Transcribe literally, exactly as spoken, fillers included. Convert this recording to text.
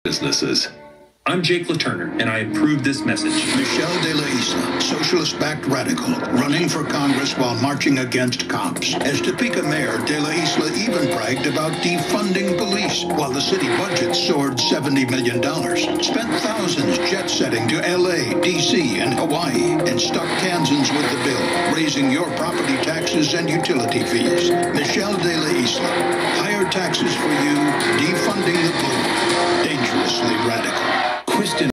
businesses. I'm Jake LaTurner, and I approve this message. Michelle DeLaIsla, socialist-backed radical, running for Congress while marching against cops. As Topeka mayor, DeLaIsla even bragged about defunding police, while the city budget soared seventy million dollars. Spent thousands jet-setting to L A, D C, and Hawaii, and stuck Kansans with the bill, raising your property taxes and utility fees. Michelle DeLaIsla, higher taxes for you, defunding the blue. Dangerously radical.